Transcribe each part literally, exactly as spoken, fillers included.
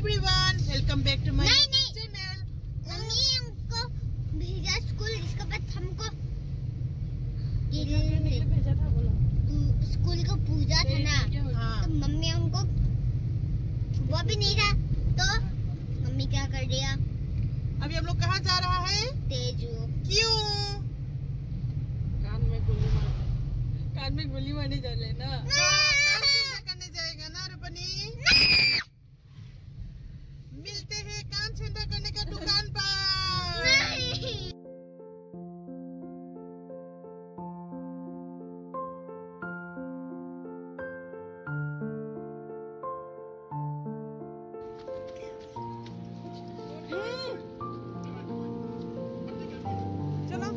Everyone, welcome back to my channel. Mummy हमको भेजा school, इसके बाद हमको भेजा था, बोला स्कूल का पूजा था ना। हाँ। तो मम्मी हमको वो भी नहीं था, तो मम्मी क्या कर दिया। अभी हम लोग कहाँ जा रहा है? तेजू। क्यों? कान में गोली मार कान में गोली मारने जा रहे ना। करने जाएगा ना रूपनी। मिलते हैं कान छेदा करने का दुकान पर। चलो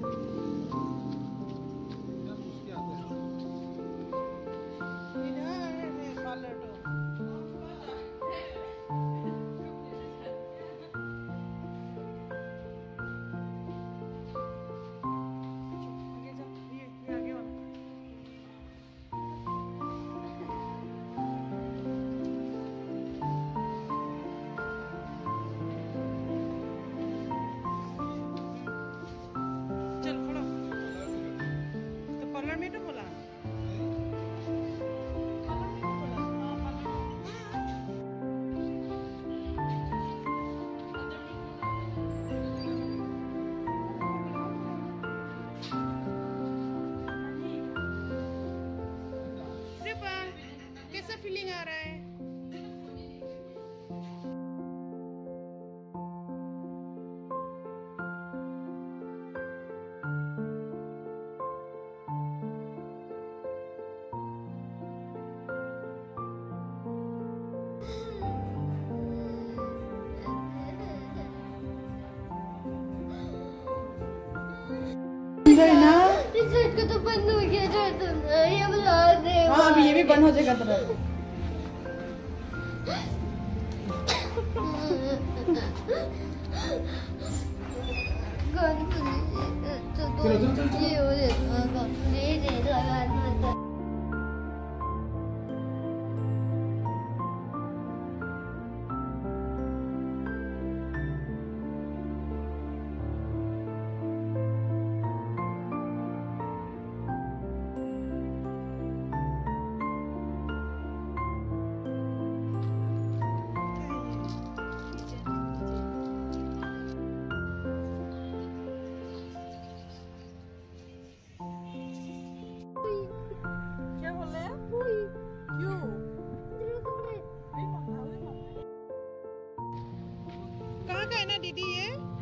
में तो बोला कैसा फीलिंग आ रहा है? ना इस सेट को तो बंद हो गया था ना, ये बुला दे। हाँ, अभी ये भी बंद हो जाएगा तेरा। चलो चलो चलो। कहाँ का है ना दीदी ये?